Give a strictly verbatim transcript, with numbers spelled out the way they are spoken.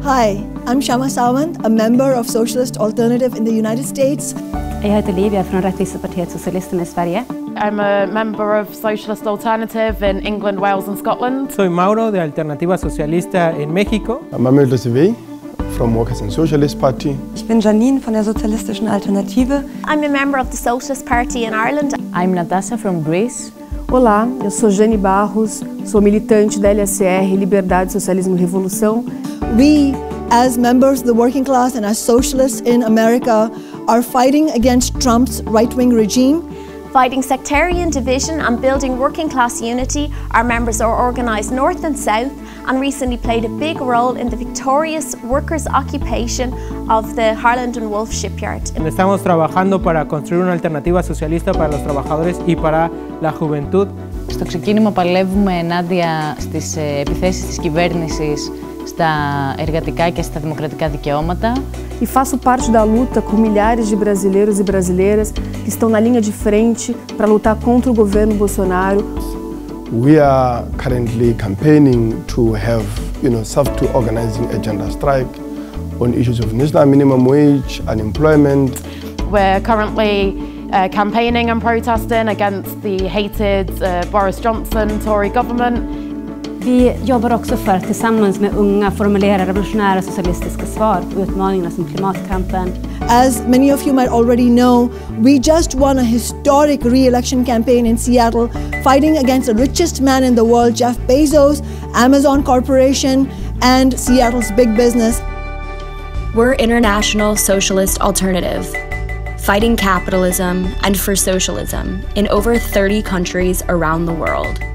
Hi, I'm Shama Sawant, a member of Socialist Alternative in the United States. Jag heter Livia från Rättvisepartiet Socialisterna i Sverige. I'm a member of Socialist Alternative in England, Wales and Scotland. Soy Mauro de Alternativa Socialista en México. I'm Amel Dosivey from Workers' and Socialist Party. Ich bin Janine von der Sozialistischen Alternative. I'm a member of the Socialist Party in Ireland. I'm Natasha from Greece. Olá, eu sou Jane Barros, sou militante da L S R, Liberdade, Socialismo e Revolução. We, as members of the working class and as socialists in America, are fighting against Trump's right-wing regime. Fighting sectarian division and building working class unity, our members are organised north and south and recently played a big role in the victorious workers' occupation of the Harland and Wolff shipyard. Estamos trabajando para construir una alternativa socialista para los trabajadores y para la juventud. Στο ξεκίνημα παλεύουμε ενάντια στις επιθέσεις της κυβέρνησης στα εργατικά και στα δημοκρατικά δικαιώματα. E faço parte da luta com milhares de brasileiros e brasileiras que estão na linha de frente para lutar contra o governo Bolsonaro. We are currently campaigning to have, you know, self-to-organizing a gender strike on issues of national minimum wage, unemployment. We're currently uh, campaigning and protesting against the hated uh, Boris Johnson Tory government. Vi jobbar också för att tillsammans med unga formulera revolutionära socialistiska svar på utmaningarna som klimatkampen. As many of you might already know, we just won a historic re-election campaign in Seattle, fighting against the richest man in the world, Jeff Bezos, Amazon Corporation, and Seattle's big business. We're International Socialist Alternative, fighting capitalism and for socialism in over thirty countries around the world.